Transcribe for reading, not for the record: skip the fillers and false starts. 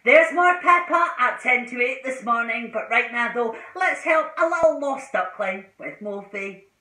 There's more Peppa at 10 to 8 this morning, but right now though, let's help a little lost duckling with Mofi.